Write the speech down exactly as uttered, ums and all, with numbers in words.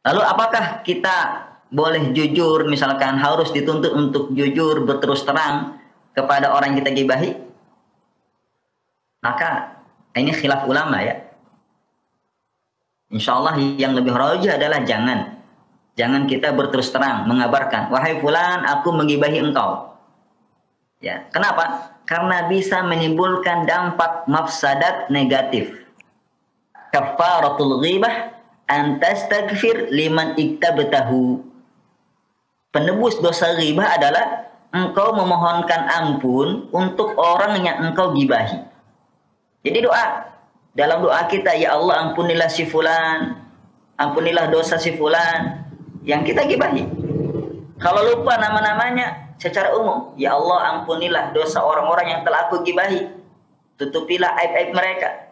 Lalu apakah kita boleh jujur, misalkan harus dituntut untuk jujur berterus terang kepada orang yang kita gibahi? Maka ini khilaf ulama ya. Insya Allah yang lebih rajih adalah jangan. Jangan kita berterus terang mengabarkan, wahai fulan, aku menggibahi engkau. Ya, kenapa? Karena bisa menimbulkan dampak mafsadat negatif. Kafaratul ghibah an tastaghfir liman iktabtahu. Penebus dosa ghibah adalah engkau memohonkan ampun untuk orang yang engkau gibahi. Jadi doa, dalam doa kita, ya Allah ampunilah si fulan, ampunilah dosa si fulan yang kita gibahi. Kalau lupa nama-namanya secara umum, ya Allah ampunilah dosa orang-orang yang telah aku gibahi, tutupilah aib-aib mereka.